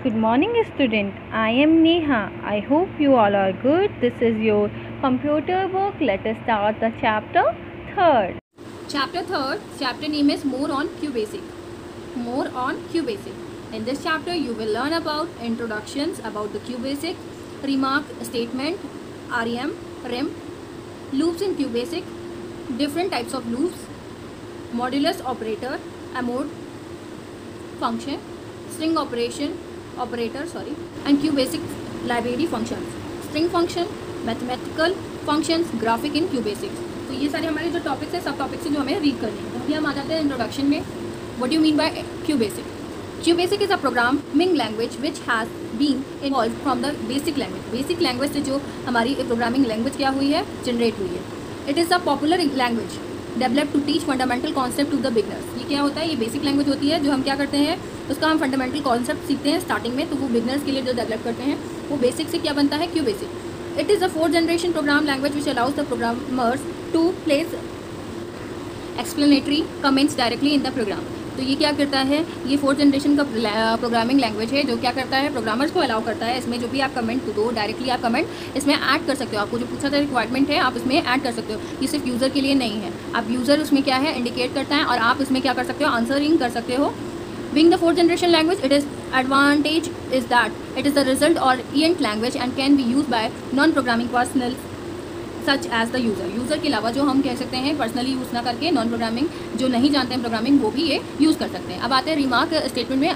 Good morning, student. I am Neha. I hope you all are good. This is your computer book. Let us start the chapter 3rd. Chapter 3rd, chapter name is More on QBasic. More on QBasic. In this chapter, you will learn about introductions about the QBasic, remark, statement, REM, REM, loops in QBasic, different types of loops, modulus operator, mode, function, string operator, and QBasic library functions, string function, mathematical functions, graphic in QBasic. तो ये सारे हमारे जो topics है सब topics जो हमें read करने हैं. तो अभी हम आ जाते हैं इंट्रोडक्शन में. What do you mean by QBasic? QBasic is a programming language which has been evolved from the basic language. Basic language से जो हमारी प्रोग्रामिंग लैंग्वेज क्या हुई है, जनरेट हुई है. It is a popular language develop to teach fundamental concept to the beginners. ये क्या होता है, ये बेसिक लैंग्वेज होती है जो हम क्या करते हैं, उसका हम फंडामेंटल कॉन्सेप्ट सीखते हैं स्टार्टिंग में. तो वो बिगनर्स के लिए जो डेवलप करते हैं वो बेसिक से क्या बनता है, QBasic. It is a 4th generation program language which allows the programmers to place explanatory comments directly in the program. तो ये क्या करता है, ये 4th जनरेशन का प्रोग्रामिंग लैंग्वेज है जो क्या करता है, प्रोग्रामर्स को अलाउ करता है इसमें जो भी आप कमेंट दो डायरेक्टली आप कमेंट इसमें ऐड कर सकते हो. आपको जो पूछा था रिक्वायरमेंट है आप इसमें ऐड कर सकते हो. ये सिर्फ यूज़र के लिए नहीं है, आप यूज़र उसमें क्या है इंडिकेट करता है और आप इसमें क्या कर सकते हो, आंसरिंग कर सकते हो. Being the 4th generation language, it is advantage is that it is the result or ENT language and can be used by non-programming personnel such as the user. User के अलावा जो हम कह सकते हैं पर्सनली यूज़ ना करके non programming जो नहीं जानते हैं प्रोग्रामिंग वो भी ये यूज़ कर सकते हैं. अब आते हैं रिमार्क स्टेटमेंट में.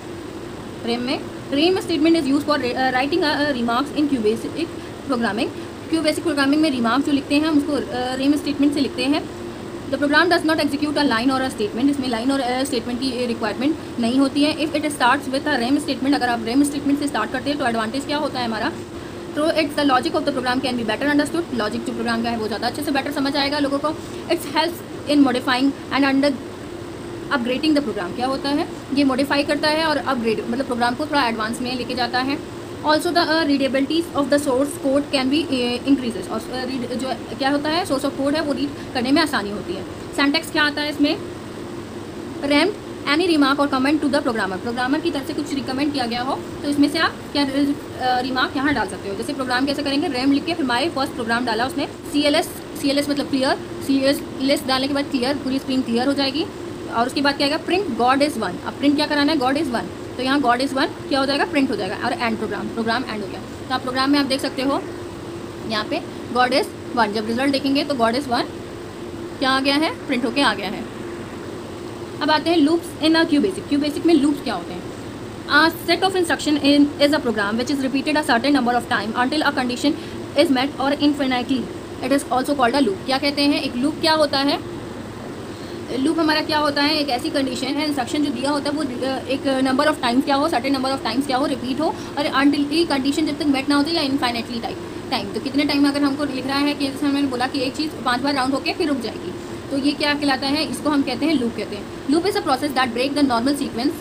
REM में REM statement is use for writing remarks in QBasic programming. QBasic programming में रिमार्क जो लिखते हैं हम उसको रेम स्टेटमेंट से लिखते हैं. The program does not execute a line or a statement. इसमें लाइन और स्टेटमेंट की रिक्वायरमेंट नहीं होती है. If it starts with a REM statement, अगर आप रेम स्टेटमेंट से स्टार्ट करते हैं तो एडवांटेज क्या होता है हमारा, तो it's the logic of the program can be better understood. Logic जो प्रोग्राम का है वो ज़्यादा अच्छे से बेटर समझ आएगा लोगों को. It's helps in modifying and under upgrading the program. क्या होता है, ये मॉडिफाई करता है और अपग्रेड मतलब प्रोग्राम को थोड़ा एडवांस में लेके जाता है. Also the readability of the source code can be increases. और जो क्या होता है, सोर्स ऑफ कोड है वो रीड करने में आसानी होती है. सिंटैक्स क्या आता है इसमें, REM any remark or comment to the programmer. Programmer की तरफ से कुछ रिकमेंड किया गया हो तो इसमें से आप क्या रिमार्क यहाँ डाल सकते हो. जैसे प्रोग्राम कैसे करेंगे, रैम लिख के फिर माई फर्स्ट प्रोग्राम डाला उसने CLS मतलब क्लियर. CLS डालने के बाद क्लियर, पूरी स्क्रीन क्लियर हो जाएगी. और उसके बाद क्या आएगा, प्रिंट गॉड इज़ 1. अब प्रिंट क्या कराना है, गॉड इज़ 1. तो यहाँ गॉड इज़ 1 क्या हो जाएगा, प्रिंट हो जाएगा. और एंड प्रोग्राम एंड हो गया. तो आप प्रोग्राम में आप देख सकते हो यहाँ पे गॉड इज़ 1. जब रिजल्ट देखेंगे तो गॉड इज़ 1 क्या आ गया है, प्रिंट होके आ गया है. अब आते हैं लूप्स इन अ QBasic में लूप्स क्या होते हैं. A set of instruction is a program which is repeated a certain number of time until a condition is met or infinitely. It is also called a loop. क्या कहते हैं, एक loop क्या होता है, लूप हमारा क्या होता है, एक ऐसी कंडीशन है, इंस्ट्रक्शन जो दिया होता है वो एक नंबर ऑफ टाइम्स क्या हो, सर्टेन नंबर ऑफ टाइम्स क्या हो, रिपीट हो और अनटिल ये कंडीशन जब तक मेट ना होती या इनफाइनेटली टाइम. तो कितने टाइम अगर हमको लिख रहा है कि जैसे मैंने बोला कि एक चीज़ 5 बार राउंड होकर फिर रुक जाएगी, तो ये क्या कहलाता है, इसको हम कहते हैं लूप कहते हैं. Loop is a process that break the normal sequence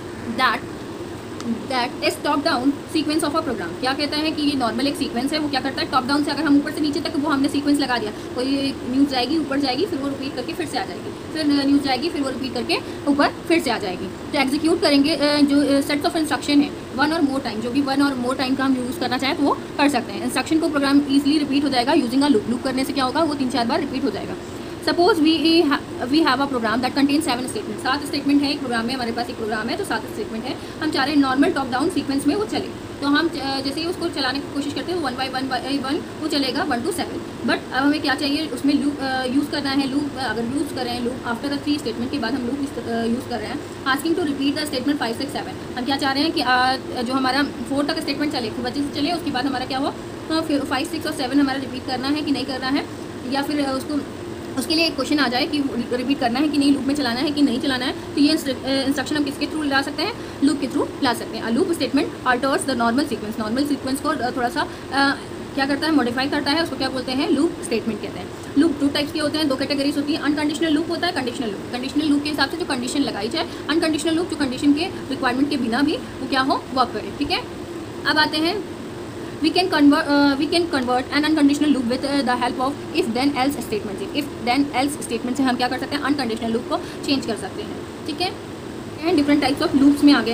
that is top down sequence of a program. क्या कहता है कि ये नॉर्मल एक सीक्वेंस है, वो क्या करता है टॉप डाउन से, अगर हम ऊपर से नीचे तक वो हमने सीक्वेंस लगा दिया, कोई न्यूज़ जाएगी ऊपर जाएगी फिर वो रिपीट करके फिर से आ जाएगी, फिर न्यूज़ जाएगी फिर वो रिपीट करके ऊपर फिर से आ जाएगी. तो एग्जीक्यूट करेंगे जो सेट्स ऑफ इंस्ट्रक्शन है वन और मोर टाइम, जो भी वन और मोर टाइम का हम यूज़ करना चाहें तो वो कर सकते हैं. इंस्ट्रक्शन को प्रोग्राम ईजिली रिपीट हो जाएगा यूजिंग अ लूप. लूप करने से क्या होगा, वो 3-4 बार रिपीट हो जाएगा. Suppose we have a program that contain 7 statement. 7 statement है एक प्रोग्राम में, हमारे पास एक प्रोग्राम है तो 7 स्टेटमेंट है. हम चाह रहे हैं नॉर्मल टॉप डाउन सीक्वेंस में वो चले, तो हम जैसे ही उसको चलाने की कोशिश करते हैं 1 by 1 वो चलेगा 1 to 7. बट अब हमें क्या चाहिए, उसमें लूप यूज़ करना है. लूप अगर यूज़ कर रहे हैं, लूप आफ्टर द 3 स्टेटमेंट के बाद हम लूप यूज़ कर रहे हैं. Asking to repeat the statement 5, 6, 7. हम क्या चाह रहे हैं कि जो हमारा 4 तक स्टेटमेंट चले खूब अच्छे से चले, उसके बाद हमारा क्या हो, फिर 5, 6 और 7 हमारा रिपीट करना है कि नहीं करना है, या फिर उसके लिए एक क्वेश्चन आ जाए कि रिपीट करना है कि नहीं, लूप में चलाना है कि नहीं चलाना है. तो ये इंस्ट्रक्शन हम किसके थ्रू ला सकते हैं, लूप के थ्रू ला सकते हैं. Loop statement alters the normal sequence को थोड़ा सा क्या करता है, मॉडिफाई करता है. उसको क्या बोलते हैं, लूप स्टेटमेंट कहते हैं. लूप 2 टाइप्स के होते हैं, 2 कैटेगरीज होती है. अनकंडीशनल लूप होता है, कंडीशनल लूप. कंडीशनल लूप के हिसाब से जो कंडीशन लगाई जाए, अनकंडीशनल लूप जो कंडीशन के रिक्वायरमेंट के बिना भी वो क्या हो, वर्क करे. ठीक है. अब आते हैं we can convert an unconditional loop with the help of if then else statement. if then else statement से हम क्या कर सकते हैं, अनकंडीशनल लूप को चेंज कर सकते हैं. ठीक है. डिफरेंट टाइप्स ऑफ लूप्स में आ गए हैं.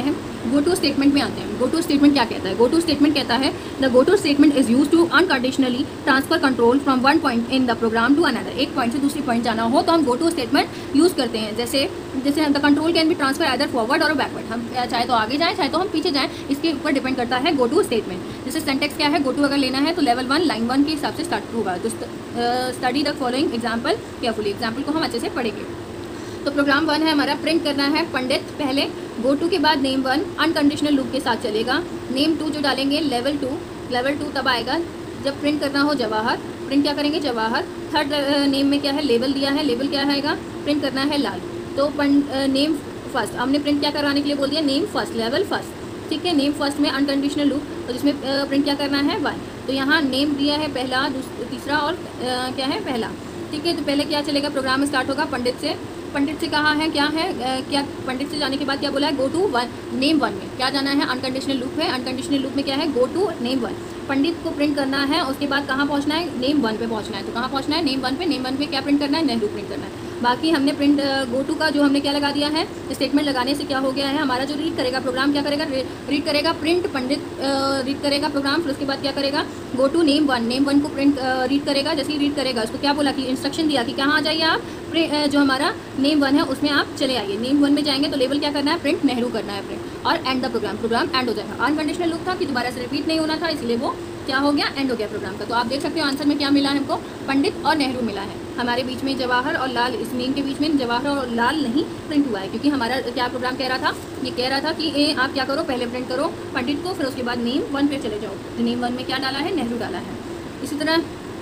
गो टू स्टेटमेंट में आते हैं। गो टू स्टेटमेंट क्या कहता है? गो टू स्टेटमेंट कहता है the go to statement is use to unconditionally transfer control from one point in the program to another. एक पॉइंट से दूसरी पॉइंट जाना हो तो हम गो टू स्टेटमेंट यूज़ करते हैं। जैसे the control can be transfer either forward or backward, हम चाहे तो आगे जाएँ चाहे तो हम पीछे जाएँ, इसके ऊपर डिपेंड करता है गो टू स्टेटमेंट। जैसे सेंटेक्स क्या है, गो टू अगर लेना है तो लेवल 1 लाइन 1 के हिसाब से स्टार्ट होगा। तो study the following example carefully, example को हम अच्छे से पढ़ेंगे। तो प्रोग्राम 1 है हमारा, प्रिंट करना है पंडित पहले, गो टू के बाद नेम 1 अनकंडीशनल लूप के साथ चलेगा। नेम 2 जो डालेंगे लेवल 2 तब आएगा जब प्रिंट करना हो जवाहर, प्रिंट क्या करेंगे जवाहर। थर्ड नेम में क्या है, लेवल दिया है, लेवल क्या आएगा, प्रिंट करना है लाल। तो नेम फर्स्ट, हमने प्रिंट क्या करवाने के लिए बोल दिया, नेम फर्स्ट, लेवल फर्स्ट, ठीक है। नेम फर्स्ट में अनकंडीशनल लूप, तो जिसमें प्रिंट क्या करना है 1। तो यहाँ नेम दिया है पहला, तीसरा और क्या है पहला, ठीक है। तो पहले क्या चलेगा, प्रोग्राम स्टार्ट होगा पंडित से। पंडित से कहा है क्या है, क्या पंडित से जाने के बाद क्या बोला है, गो टू नेम 1 में क्या जाना है, अनकंडीशनल लूप है। अनकंडीशनल लूप में क्या है, गो टू नेम 1। पंडित को प्रिंट करना है, उसके बाद कहाँ पहुँचना है, नेम 1 पे पहुँचना है। तो कहाँ पहुँचना है, नेम 1 पे। नेम 1 पे क्या प्रिंट करना है, नेहरू प्रिंट करना है। बाकी हमने प्रिंट गो टू का जो हमने क्या लगा दिया है, स्टेटमेंट लगाने से क्या हो गया है, हमारा जो रीड करेगा प्रोग्राम क्या करेगा, रीड करेगा प्रिंट पंडित रीड करेगा प्रोग्राम, फिर उसके बाद क्या करेगा, गो टू नेम 1, नेम 1 को प्रिंट रीड करेगा। जैसे ही रीड करेगा उसको क्या बोला कि इंस्ट्रक्शन दिया कि कहाँ आ जाइए आप, जो हमारा नेम 1 है उसमें आप चले आइए। नेम 1 में जाएंगे तो लेवल क्या करना है, प्रिंट नेहरू करना है प्रिंट, और एंड द प्रोग्राम एंड हो जाएगा। अनकंडीशनल लूप था कि दोबारा से रिपीट नहीं होना था, इसलिए वो क्या हो गया, एंड हो गया प्रोग्राम का। तो आप देख सकते हो आंसर में क्या मिला है हमको, पंडित और नेहरू मिला है। हमारे बीच में जवाहर और लाल, इस नेम के बीच में जवाहर और लाल नहीं प्रिंट हुआ है, क्योंकि हमारा क्या प्रोग्राम कह रहा था, ये कह रहा था कि आप क्या करो, पहले प्रिंट करो पंडित को, फिर उसके बाद नेम 1 पे चले जाओ। तो नेम 1 में क्या डाला है, नेहरू डाला है। इसी तरह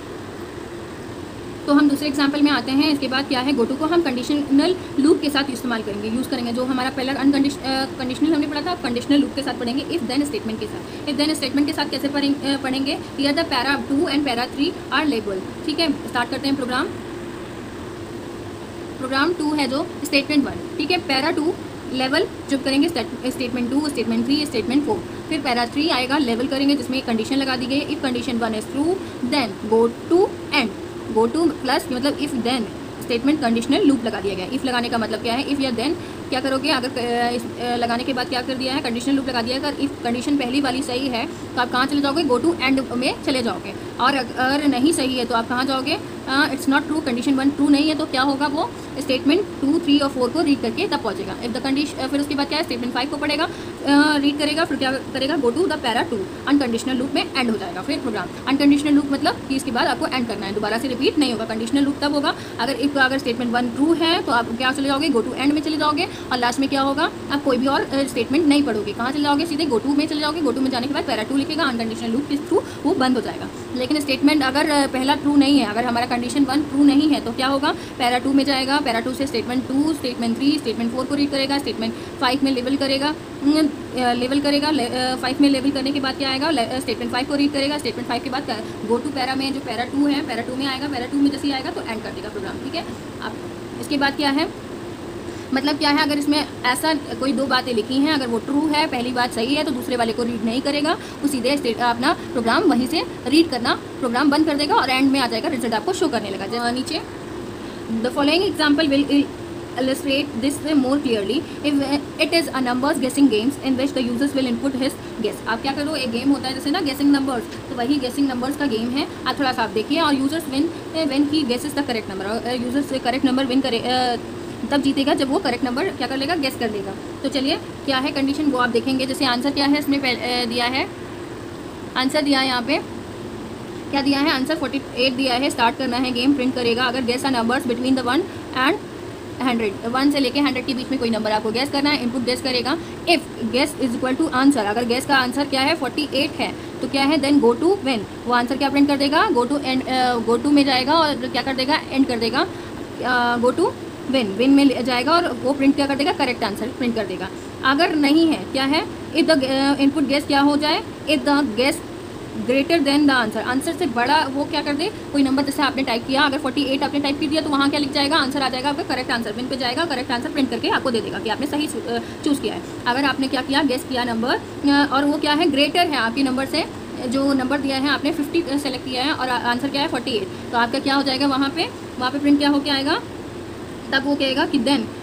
तो हम दूसरे एग्जाम्पल में आते हैं। इसके बाद क्या है, गो टू को हम कंडीशनल लूप के साथ इस्तेमाल करेंगे, यूज़ करेंगे। जो हमारा पहला कंडीशनल हमने पढ़ा था, कंडीशनल लूप के साथ पढ़ेंगे इफ़ देन स्टेटमेंट के साथ। इफ़ देन स्टेटमेंट के साथ कैसे पढ़ेंगे, here the para 2 and para 3 are label, ठीक है। स्टार्ट करते हैं प्रोग्राम 2 है जो स्टेटमेंट 1, ठीक है। पैरा 2 लेवल जब करेंगे स्टेटमेंट 2, स्टेटमेंट 3, स्टेटमेंट 4, फिर पैरा 3 आएगा, लेवल करेंगे जिसमें कंडीशन लगा दी गई, if condition 1 is true then go to end, go to plus मतलब if then statement conditional loop लगा दिया गया। इफ़ लगाने का मतलब क्या है, इफ़ या देन क्या करोगे, अगर लगाने के बाद क्या कर दिया है, कंडीशनल लूप लगा दिया है। अगर इफ़ कंडीशन पहली वाली सही है तो आप कहाँ चले जाओगे, गो टू एंड में चले जाओगे। और अगर नहीं सही है तो आप कहाँ जाओगे, it's not true, condition 1 true नहीं है, तो क्या होगा, वो स्टेटमेंट 2, 3 और 4 को रीड करके तब पहुँचेगा। इफ़ द कंडीशन, फिर उसके बाद क्या है, स्टेटमेंट 5 को पढ़ेगा, रीड करेगा, फिर क्या करेगा, go to the para 2, unconditional loop में एंड हो जाएगा। फिर प्रोग्राम अनकंडीशनल लूप मतलब कि इसके बाद आपको एंड करना है, दोबारा से रिपीट नहीं होगा। कंडीशनल लूप तब होगा अगर स्टेटमेंट 1 ट्रू है तो आप क्या चले जाओगे, गो टू एंड में चले जाओगे, और लास्ट में क्या होगा, आप कोई भी और स्टेटमेंट नहीं पढ़ोगे। कहाँ चले जाओगे, सीधे गो टू में चले जाओगे। गो टू में जाने के बाद पैरा 2 लिखेगा, अनकंडीशनल लूप के थ्रू वो बंद हो जाएगा। लेकिन स्टेटमेंट अगर पहला ट्रू नहीं है, अगर हमारा कंडीशन 1 ट्रू नहीं है तो क्या होगा, पैरा 2 में जाएगा, पैरा 2 से स्टेटमेंट 2, स्टेटमेंट 3, स्टेटमेंट 4 को रीड करेगा, स्टेटमेंट 5 में लेवल करेगा, 5 में लेवल करने के बाद क्या आएगा, स्टेटमेंट 5 को रीड करेगा, स्टेटमेंट 5 के बाद गो टू पैरा में जो पैरा 2 है, पैरा 2 में आएगा, पैरा 2 में जैसे ही आएगा तो एंड कर देगा प्रोग्राम, ठीक है। अब इसके बाद क्या है, मतलब क्या है, अगर इसमें ऐसा कोई 2 बातें लिखी हैं, अगर वो ट्रू है, पहली बात सही है, तो दूसरे वाले को रीड नहीं करेगा, वो सीधे अपना प्रोग्राम वहीं से रीड करना प्रोग्राम बंद कर देगा और एंड में आ जाएगा, रिजल्ट आपको शो करने लगा। नीचे the following example will illustrate this more clearly if it is a numbers guessing games in which the users will input his guess। आप क्या करो, एक गेम होता है जैसे ना गेसिंग नंबर्स, तो वही गेसिंग नंबर्स का गेम है। आप थोड़ा सा आप देखिए, और users win he guesses the correct number, users correct number win करे तब जीतेगा जब वो करेक्ट नंबर क्या कर लेगा, गेस कर लेगा। तो चलिए क्या है कंडीशन वो आप देखेंगे। जैसे आंसर क्या है इसमें दिया है, आंसर दिया है यहाँ पे क्या दिया है, आंसर 48 दिया है। स्टार्ट करना है गेम, प्रिंट करेगा अगर guess are numbers between the 1 and 100, 1 से लेके 100 के बीच में कोई नंबर आपको गेस करना है, इनपुट गेस करेगा। If guess is equal to answer, अगर गेस का आंसर क्या है 48 है तो क्या है, देन गो टू विन, वो आंसर क्या प्रिंट कर देगा, go to end, go to में जाएगा और क्या कर देगा, एंड कर देगा, गो टू विन में जाएगा और वो प्रिंट क्या कर देगा, करेक्ट आंसर प्रिंट कर देगा। अगर नहीं है क्या है, इफ़ द इनपुट गेस क्या हो जाए, if the guess greater then the answer, answer से बड़ा वो क्या कर दे, कोई नंबर जैसे आपने टाइप किया, अगर 48 आपने टाइप कर दिया तो वहाँ क्या लिख जाएगा, आंसर आ जाएगा आपका करेक्ट आंसर, विन पे जाएगा, करेक्ट आंसर प्रिंट करके आपको दे देगा कि आपने सही चूज़ किया है। अगर आपने क्या किया, गेस किया नंबर और वो क्या है, ग्रेटर है आपके नंबर से, जो नंबर दिया है आपने 50 सेलेक्ट किया है और आंसर क्या है 48, तो आपका क्या हो जाएगा, वहाँ पे प्रिंट क्या हो के आएगा, तब वो कहेगा कि then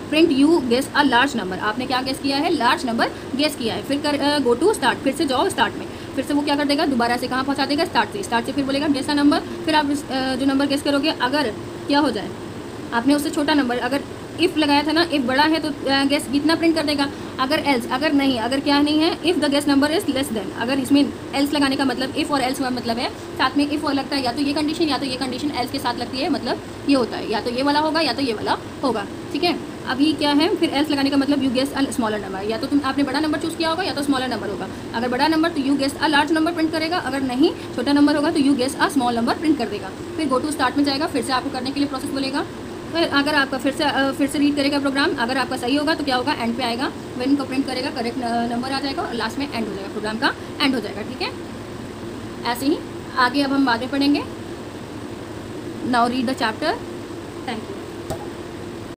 print you guess a large number, आपने क्या गेस किया है, लार्ज नंबर गेस किया है। फिर गो टू स्टार्ट, फिर से जाओ स्टार्ट में, फिर से वो क्या कर देगा, दोबारा से कहाँ पहुँचा देगा, स्टार्ट से फिर बोलेगा गेस अ नंबर। फिर आप जो नंबर गेस करोगे अगर क्या हो जाए, आपने उससे छोटा नंबर, अगर इफ़ लगाया था ना, इफ़ बड़ा है तो गेस कितना प्रिंट कर देगा, अगर एल्स, अगर नहीं, अगर क्या नहीं है, if the guess number is less then, अगर इसमें एल्स लगाने का मतलब, इफ़ और एल्स का मतलब है साथ में इफ़ और लगता है, या तो ये कंडीशन या तो ये कंडीशन एल्स के साथ लगती है, मतलब ये होता है, या तो ये वाला होगा या तो ये वाला होगा, ठीक है। अभी क्या है, फिर एल्स लगाने का मतलब you guess a smaller number, या तो आपने बड़ा नंबर चूज़ किया होगा या तो स्मॉलर नंबर होगा। अगर बड़ा नंबर तो you guess a large number print करेगा, अगर नहीं छोटा नंबर होगा तो you guess a small number print कर देगा। फिर गो टू स्टार्ट में जाएगा, फिर से आपको करने के लिए प्रोसेस बोलेगा। फिर अगर आपका फिर से रीड करेगा प्रोग्राम, अगर आपका सही होगा तो क्या होगा, एंड पे आएगा, व्हेन को प्रिंट करेगा, करेक्ट नंबर आ जाएगा और लास्ट में एंड हो जाएगा, प्रोग्राम का एंड हो जाएगा, ठीक है। ऐसे ही आगे अब हम बाद में पढ़ेंगे। Now read the chapter. Thank you.